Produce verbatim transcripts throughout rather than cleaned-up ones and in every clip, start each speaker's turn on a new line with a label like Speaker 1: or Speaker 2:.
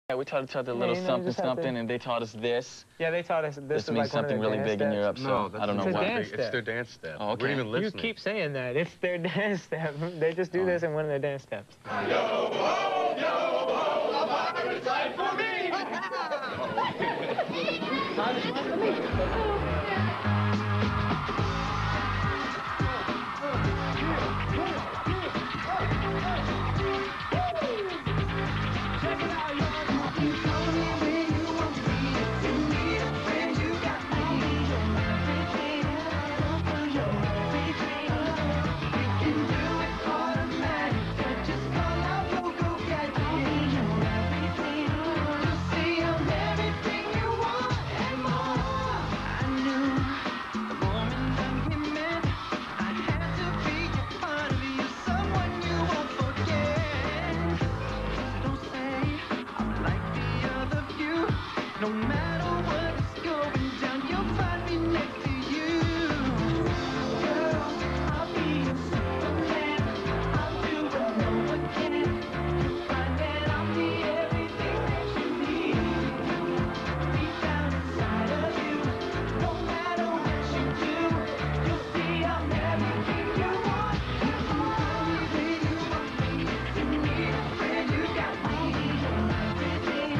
Speaker 1: Yeah, we taught each other a little
Speaker 2: yeah, you know,
Speaker 1: something, something,
Speaker 2: to...
Speaker 1: and they taught us this.
Speaker 2: Yeah, they taught us this.
Speaker 1: This
Speaker 2: is
Speaker 1: means
Speaker 2: like
Speaker 1: something really big
Speaker 2: steps.
Speaker 1: in Europe, so
Speaker 3: no,
Speaker 1: I don't know
Speaker 2: it's
Speaker 1: what.
Speaker 2: Dance
Speaker 3: it's their dance step.
Speaker 1: Oh, okay.
Speaker 3: We didn't even listen.
Speaker 2: You keep saying that. It's their dance step. They just do
Speaker 1: oh.
Speaker 2: this in one of their dance steps.
Speaker 4: Yo ho, yo ho, a pirate's life for me! No matter what's going down, you'll find me next to you. Girl, I'll be your Superman. I'll do what no one can. You'll find that I'll be everything that you need. Deep down inside of you, no matter what you do, you'll see I'm everything you want. If you want me, then you want me. If you need a friend, you got me. Everything.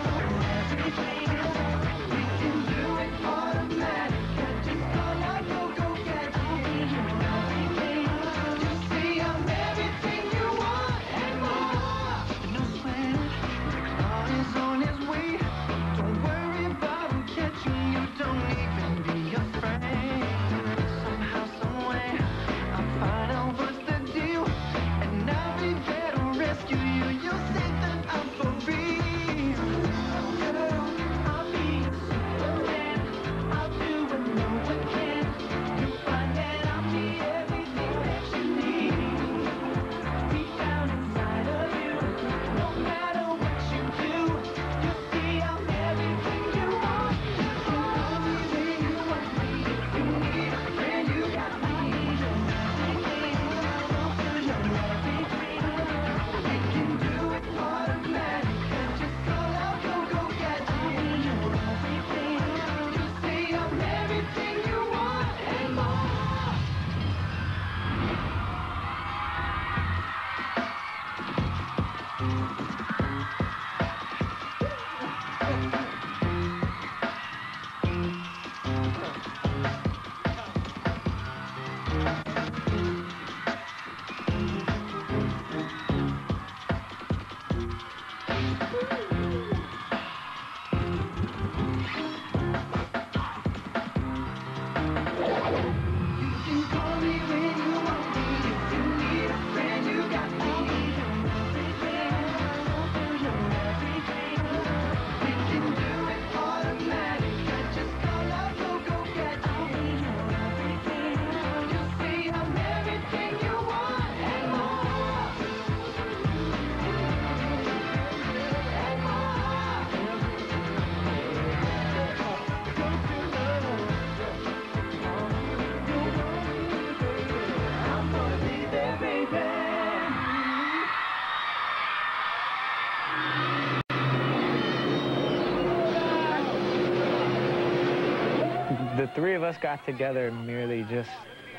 Speaker 2: The three of us got together merely just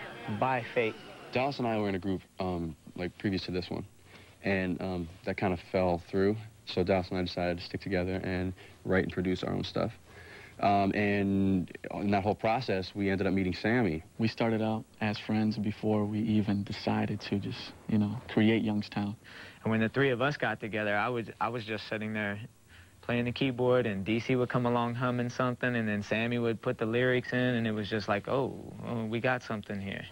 Speaker 2: by fate.
Speaker 5: Dallas and I were in a group, um, like, previous to this one, and um, that kind of fell through. So Dallas and I decided to stick together and write and produce our own stuff. Um, and in that whole process, we ended up meeting Sammy.
Speaker 1: We started out as friends before we even decided to just, you know, create Youngstown.
Speaker 2: And when the three of us got together, I was, I was just sitting there playing the keyboard, and D C would come along humming something, and then Sammy would put the lyrics in, and it was just like, oh, oh we got something here.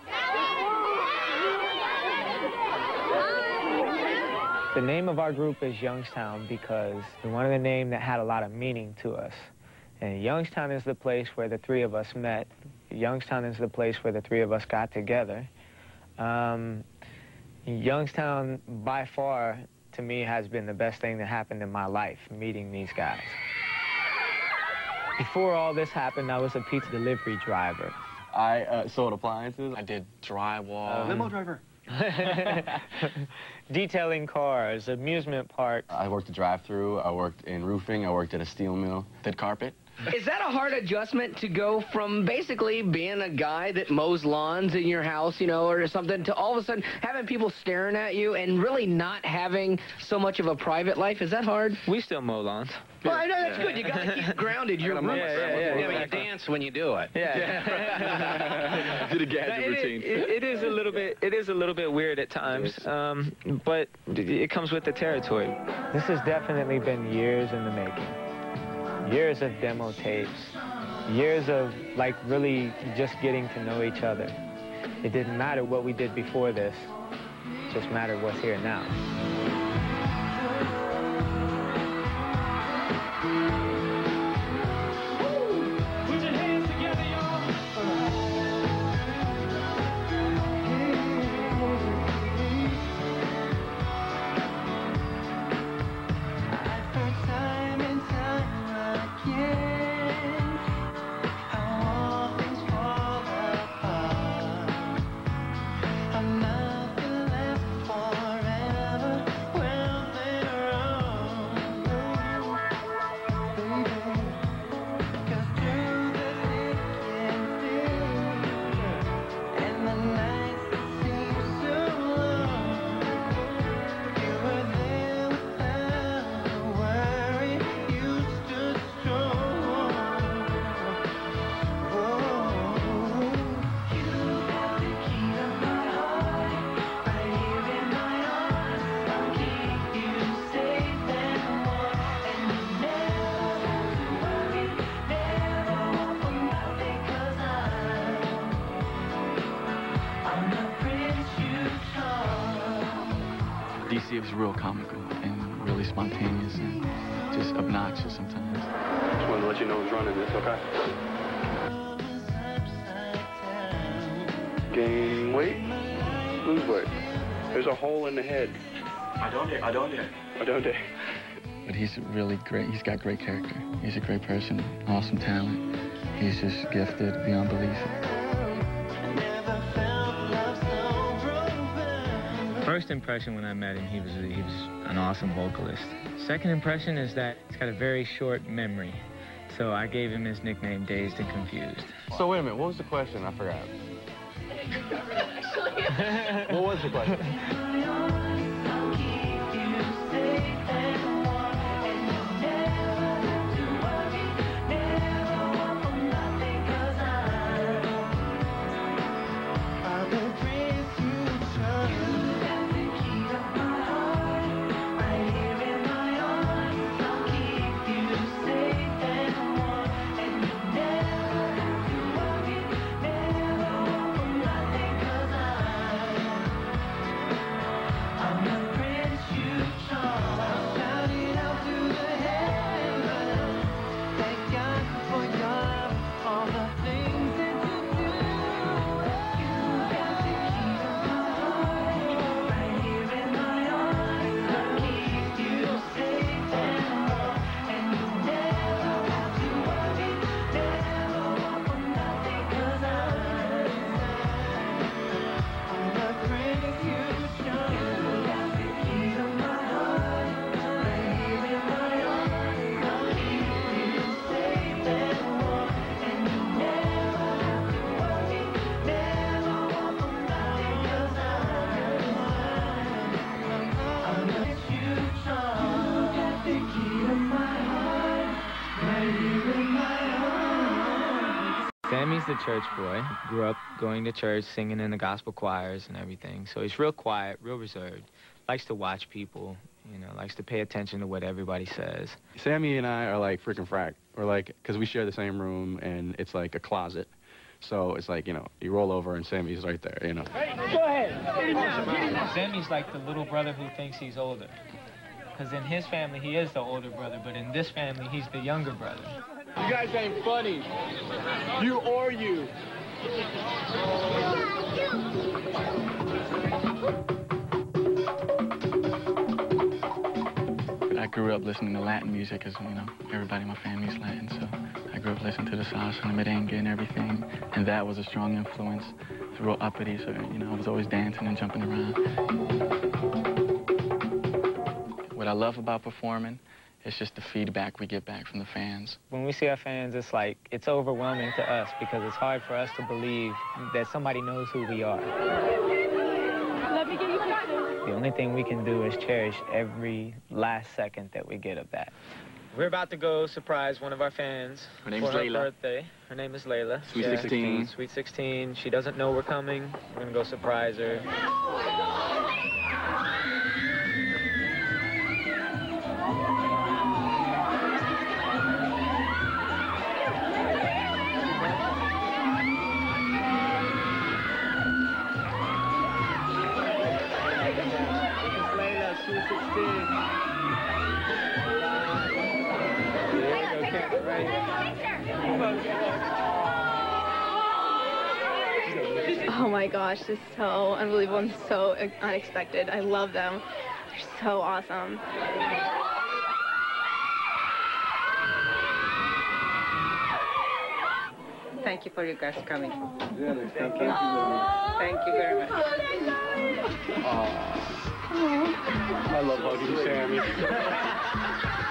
Speaker 2: The name of our group is Youngstown because we wanted a name that had a lot of meaning to us. And Youngstown is the place where the three of us met. Youngstown is the place where the three of us got together. Um, Youngstown, by far, to me, has been the best thing that happened in my life, meeting these guys. Before all this happened, I was a pizza delivery driver.
Speaker 5: I uh, sold appliances.
Speaker 1: I did drywall.
Speaker 5: Uh, limo driver.
Speaker 2: Detailing cars, amusement parks.
Speaker 5: I worked a drive-through. I worked in roofing. I worked at a steel mill. Did carpet.
Speaker 3: Is that a hard adjustment to go from basically being a guy that mows lawns in your house, you know, or something, to all of a sudden having people staring at you and really not having so much of a private life? Is that hard?
Speaker 2: We still mow lawns.
Speaker 3: Well, I know that's good. You got to keep grounded. Your roots.
Speaker 2: Yeah, yeah, yeah,
Speaker 3: yeah,
Speaker 2: yeah.
Speaker 3: you dance when you do it.
Speaker 2: Yeah.
Speaker 5: Did a gadget
Speaker 2: It-
Speaker 5: routine.
Speaker 2: It, it is a little bit. It is a little bit weird at times, um, but it comes with the territory. This has definitely been years in the making. Years of demo tapes. Years of like really just getting to know each other. It didn't matter what we did before this. It just mattered what's here now.
Speaker 4: Put your hands together, y'all. I've heard time and time again how all things fall apart. I'm nothing lasts forever. Well, they're wrong, baby. 'Cause through the thick and thin, and the nights that seem so long, you were there without a worry. You stood strong. Oh, you got the key to my heart, right here in my arms. I'll keep you safe and warm, and you never have to worry, never want for nothing, 'cause I'm, I'm the prince you charm.
Speaker 1: D C was real comical and really spontaneous and just obnoxious sometimes.
Speaker 5: Just wanted to let you know who's running this, okay? Gain weight, lose weight. There's a hole in the head. I don't dare. I don't dare. I don't dare.
Speaker 1: But he's really great. He's got great character. He's a great person, awesome talent. He's just gifted beyond belief.
Speaker 4: Never felt love so profound.
Speaker 2: First impression when I met him, he was he was an awesome vocalist. Second impression is that he's got a very short memory, so I gave him his nickname, Dazed and Confused.
Speaker 5: So wait a minute. What was the question? I forgot. What was the question?
Speaker 4: I'll keep you safe and warm, and you'll never have to worry, never want for nothing, 'cause I'm, I'm the prince you charm. You got the key to my heart, right here in my arms. I'll keep you safe and warm, and you'll never have to worry, never want for nothing, 'cause I'm, I'm the prince you charm. I'll shout it out to the heavens. Thank God for your love, all the things that you do. You got the key to my heart, right here in my arms. I'll keep you safe and warm, and you'll never have to worry, never want for nothing, 'cause I'm, I'm the prince you charm. You got the key to my heart, right here in my arms. I'll keep you safe and warm, and you'll never have to worry, never want for nothing, 'cause I'm, I'm the prince you charm. You got the key to my heart, right here in my arms.
Speaker 2: Sammy's the church boy. Grew up going to church, singing in the gospel choirs and everything. So he's real quiet, real reserved. Likes to watch people, you know, likes to pay attention to what everybody says.
Speaker 5: Sammy and I are like freaking frack. We're like, because we share the same room and it's like a closet. So it's like, you know, you roll over and Sammy's right there, you know.
Speaker 2: Sammy's like the little brother who thinks he's older. Because in his family, he is the older brother, but in this family, he's the younger brother.
Speaker 6: You guys ain't funny. You or you.
Speaker 1: I grew up listening to Latin music because, you know, everybody in my family's Latin, so I grew up listening to the salsa and the merengue and everything, and that was a strong influence. It's real uppity, so, you know, I was always dancing and jumping around. What I love about performing is just the feedback we get back from the fans.
Speaker 2: When we see our fans, it's like, it's overwhelming to us because it's hard for us to believe that somebody knows who we are.
Speaker 7: Let me get you pictures.
Speaker 2: The only thing we can do is cherish every last second that we get of that. We're about to go surprise one of our fans.
Speaker 1: Her name is
Speaker 2: for her
Speaker 1: Layla.
Speaker 2: birthday. Her name is Layla.
Speaker 1: Sweet
Speaker 2: Yeah.
Speaker 1: sixteen.
Speaker 2: Sweet sixteen. She doesn't know we're coming. We're gonna go surprise her.
Speaker 7: Oh my gosh, this is so unbelievable and so unexpected. I love them. They're so awesome.
Speaker 8: Thank you for you guys coming.
Speaker 6: Yeah, thank you.
Speaker 8: Thank you very much.
Speaker 6: I love hugging Sammy.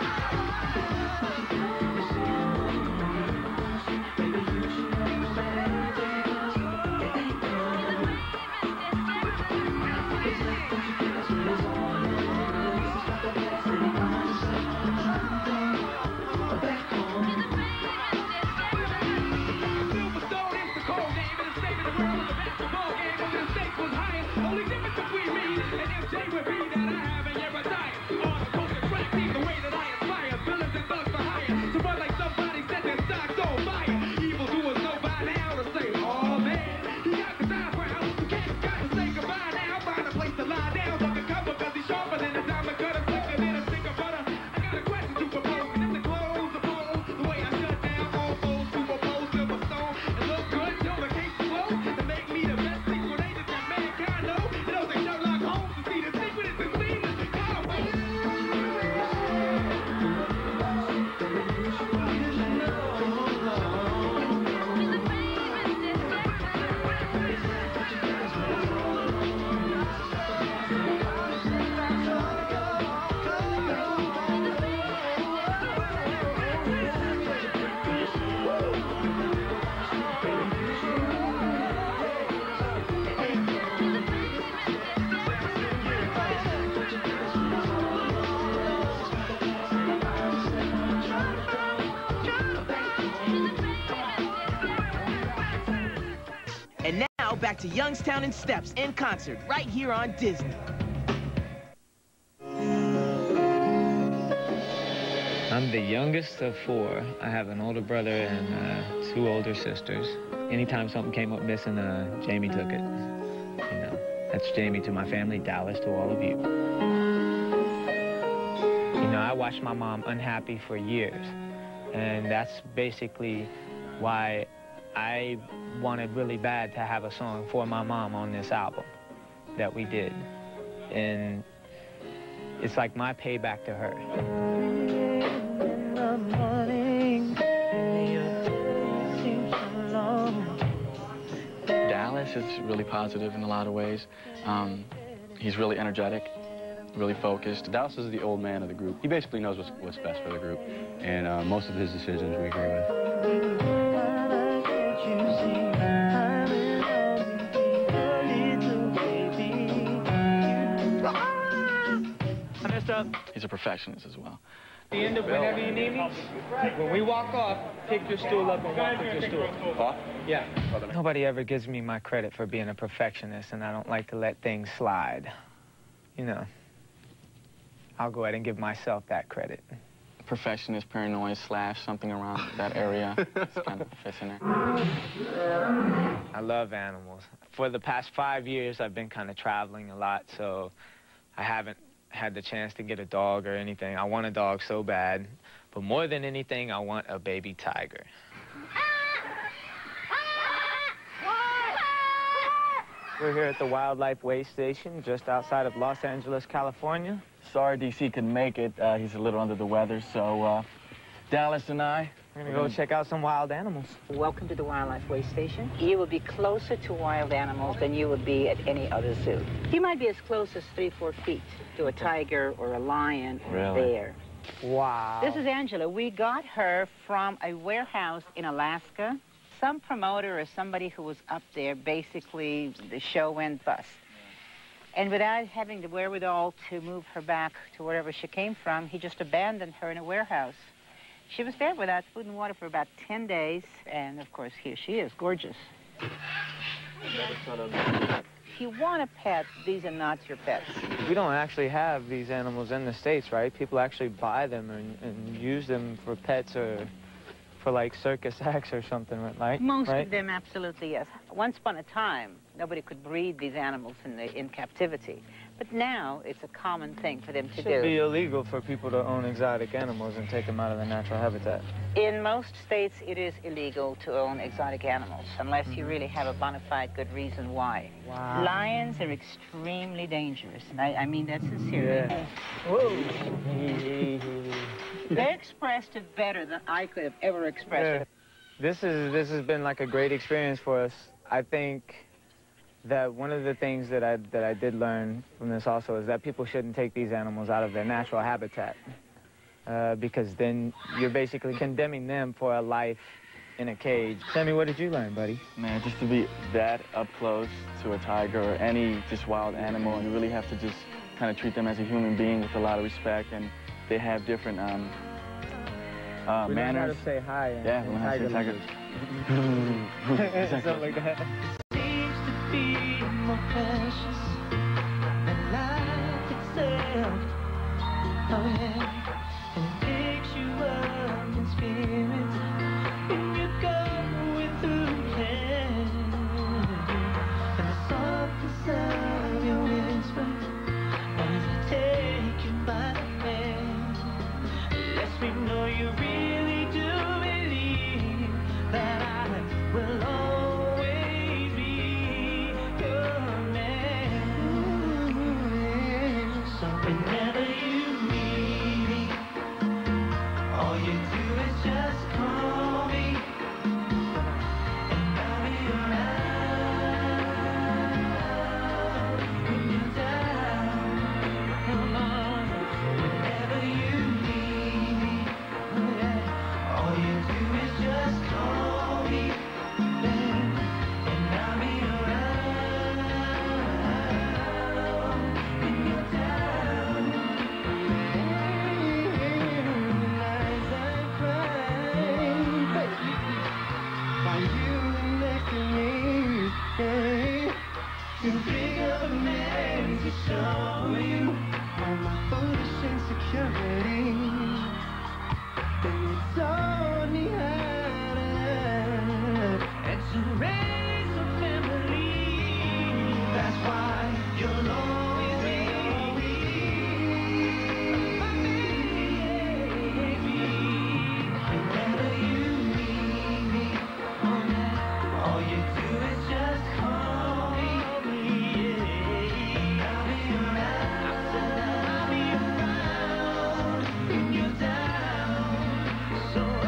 Speaker 9: And now, back to Youngstown and Steps in concert, right here on Disney.
Speaker 2: I'm the youngest of four. I have an older brother and uh, two older sisters. Anytime something came up missing, uh, Jamie took it. You know, that's Jamie to my family, Dallas to all of you. You know, I watched my mom unhappy for years, and that's basically why I wanted really bad to have a song for my mom on this album that we did. And it's like my payback to her.
Speaker 1: Dallas is really positive in a lot of ways. Um, he's really energetic, really focused.
Speaker 5: Dallas is the old man of the group. He basically knows what's, what's best for the group, and uh, most of his decisions we agree with.
Speaker 2: I messed up.
Speaker 1: He's a perfectionist as well.
Speaker 2: The end of whenever you need me, when we walk off, pick your stool up and walk with your stool.
Speaker 5: Off?
Speaker 2: Yeah. Nobody ever gives me my credit for being a perfectionist, and I don't like to let things slide. You know, I'll go ahead and give myself that credit.
Speaker 1: Perfectionist, paranoid, slash, something around that area. It's kind of fits in there.
Speaker 2: I love animals. For the past five years, I've been kind of traveling a lot, so I haven't had the chance to get a dog or anything. I want a dog so bad, but more than anything, I want a baby tiger. We're here at the Wildlife Way Station, just outside of Los Angeles, California.
Speaker 1: sorry D C couldn't make it. Uh, he's a little under the weather, so uh, Dallas and I,
Speaker 2: We're gonna go check out some wild animals.
Speaker 8: Welcome to the Wildlife Way Station. You will be closer to wild animals than you would be at any other zoo. You might be as close as three, four feet to a tiger or a lion or
Speaker 1: Really?
Speaker 8: a bear.
Speaker 2: Wow.
Speaker 8: This is Angela. We got her from a warehouse in Alaska. Some promoter or somebody who was up there, basically the show went bust. And without having the wherewithal to move her back to wherever she came from, he just abandoned her in a warehouse. She was there without food and water for about ten days, and of course, here she is, gorgeous. If you want a pet, these are not your pets.
Speaker 2: We don't actually have these animals in the States, right? People actually buy them and, and use them for pets or for like circus acts or something, right?
Speaker 8: Most
Speaker 2: right?
Speaker 8: of them, absolutely, yes. Once upon a time, nobody could breed these animals in, the, in captivity. But now, it's a common thing for them to
Speaker 2: It
Speaker 8: do.
Speaker 2: should be illegal for people to own exotic animals and take them out of their natural habitat.
Speaker 8: In most states, it is illegal to own exotic animals, unless you
Speaker 2: Mhm.
Speaker 8: really have a bona fide good reason why.
Speaker 2: Wow.
Speaker 8: Lions are extremely dangerous, and I, I mean that sincerely.
Speaker 2: Yeah.
Speaker 8: Whoa. They expressed it better than I could have ever expressed
Speaker 2: Yeah.
Speaker 8: it.
Speaker 2: This is this has been like a great experience for us. I think that one of the things that I that I did learn from this also is that people shouldn't take these animals out of their natural habitat, uh, because then you're basically condemning them for a life in a cage. Sammy, what did you learn, buddy?
Speaker 1: Man, just to be that up close to a tiger or any just wild animal, you really have to just kind of treat them as a human being with a lot of respect, and they have different um, uh,
Speaker 2: We learned how
Speaker 1: manners.
Speaker 2: to say hi in,
Speaker 1: Yeah,
Speaker 2: in
Speaker 1: we learned how to say tiger.
Speaker 2: language. Something like that.
Speaker 4: Seems to be more precious than life itself. Oh yeah, and it picks you up in spirit when you're going through hell. And the softness of your whisper as I take you by the hand lets me know you really do believe that I will always be your man. So whenever you need me, all you do is just call me, and I'll be around when you're down. Whenever you need me, oh yeah, all you do is just call me, and I'll be around when you're down. Nights I cry while you next to me, yeah. Too big of a man to show you all my foolish insecurities. Then you taught me how to and to raise a family. That's why you'll always be my baby. Whenever you need me, oh yeah, all you do is just call me. Yeah, I'll be around. I said I'll be around when you're down. So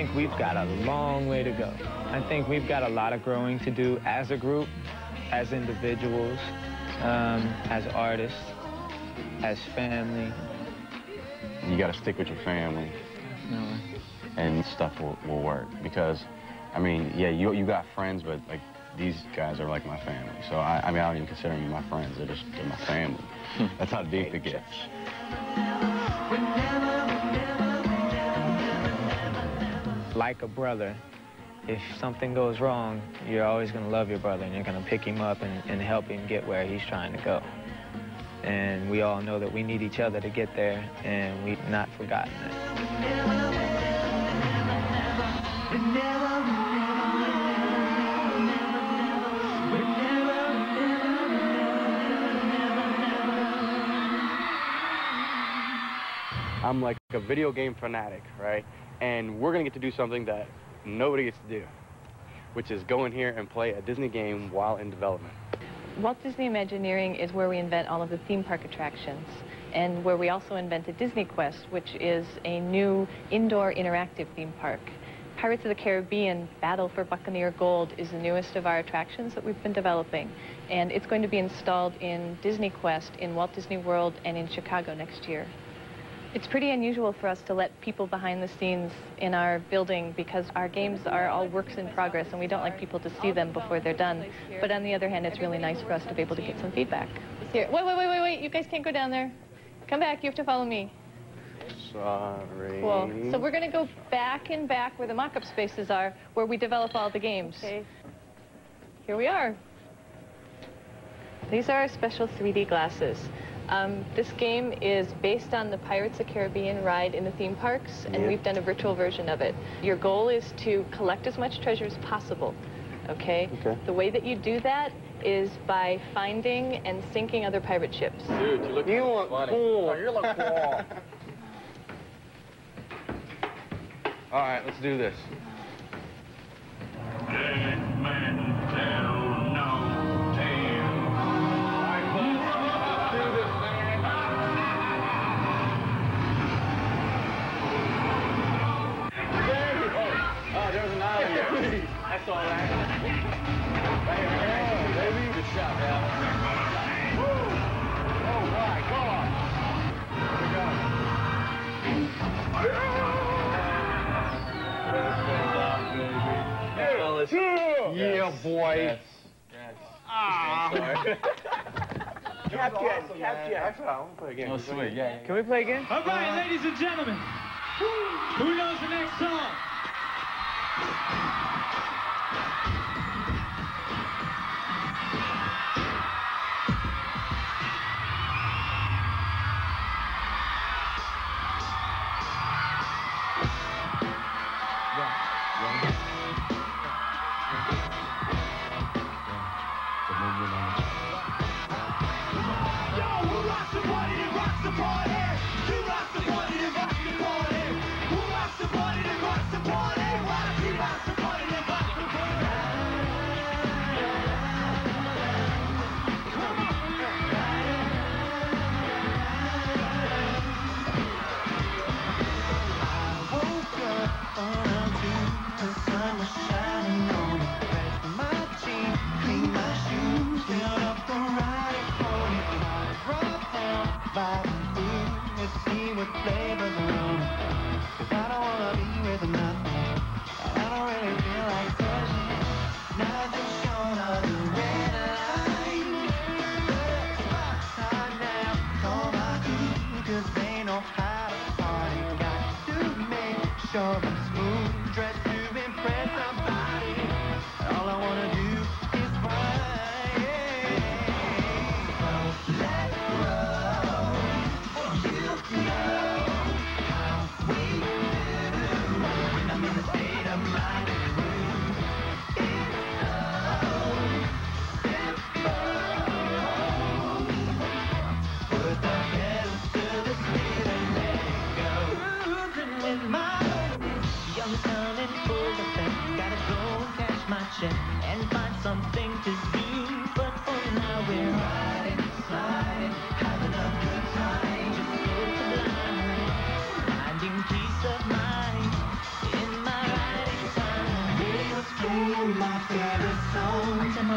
Speaker 2: think we've got a long way to go. I think we've got a lot of growing to do as a group, as individuals, um, as artists, as family.
Speaker 5: You got to stick with your family,
Speaker 2: Definitely.
Speaker 5: and stuff will, will work. Because, I mean, yeah, you you got friends, but like these guys are like my family. So I, I mean, I don't even consider them my friends. They're just they're my family. That's how deep it gets.
Speaker 2: Like a brother, if something goes wrong, you're always going to love your brother, and you're going to pick him up and, and help him get where he's trying to go. And we all know that we need each other to get there, and we've not forgotten that.
Speaker 10: I'm like a video game fanatic, right? And we're gonna get to do something that nobody gets to do, which is go in here and play a Disney game while in development.
Speaker 11: Walt Disney Imagineering is where we invent all of the theme park attractions, and where we also invented Disney Quest, which is a new indoor interactive theme park. Pirates of the Caribbean Battle for Buccaneer Gold is the newest of our attractions that we've been developing, and it's going to be installed in Disney Quest, in Walt Disney World, and in Chicago next year. It's pretty unusual for us to let people behind the scenes in our building, because our games are all works in progress and we don't like people to see them before they're done. But on the other hand, it's really nice for us to be able to get some feedback. Here, wait, wait, wait, wait, wait, you guys can't go down there. Come back, you have to follow me.
Speaker 10: Sorry.
Speaker 11: Cool. So we're gonna go back and back where the mock-up spaces are, where we develop all the games. Okay. Here we are. These are our special three D glasses. Um, this game is based on the Pirates of the Caribbean ride in the theme parks, and
Speaker 10: yeah.
Speaker 11: we've done a virtual version of it. Your goal is to collect as much treasure as possible, okay?
Speaker 10: Okay.
Speaker 11: The way that you do that is by finding and sinking other pirate ships.
Speaker 10: Dude, you look, you look funny. Cool. Oh, you look cool. All right, let's do this.
Speaker 1: That's all right. Right here, right here. Baby. Good shot, man. Woo! Oh, my God. Here we go.
Speaker 10: Yeah, yeah boy.
Speaker 1: Yes. Yes.
Speaker 10: Ah.
Speaker 1: Sorry.
Speaker 10: Captain, awesome, Captain. Actually, I want to play again.
Speaker 1: Oh, sweet. Yeah, yeah.
Speaker 2: Can we play again?
Speaker 6: All right, ladies and gentlemen. Who knows the next song?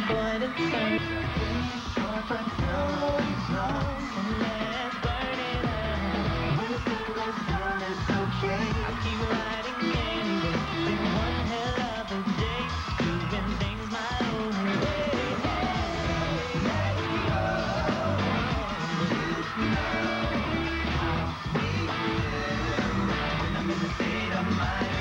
Speaker 4: boy to turn. Off a clothes on and let's burn it up. When the sun goes down, it's okay. I'll keep riding anyway. It's been one hell of a day, doing things my own way. Let it go. You know how we feel when I'm in the state of mind.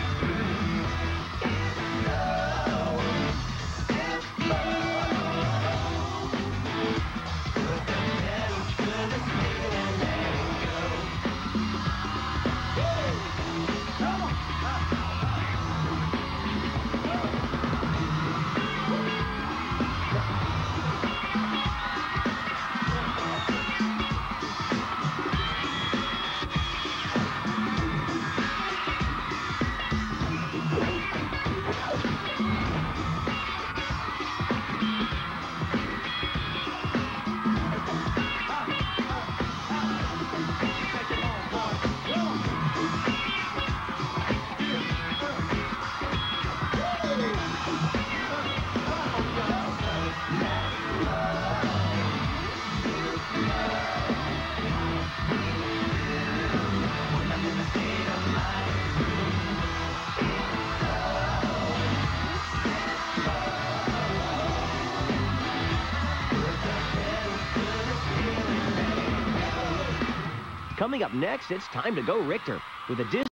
Speaker 9: Coming up next, it's time to go Richter with a Disney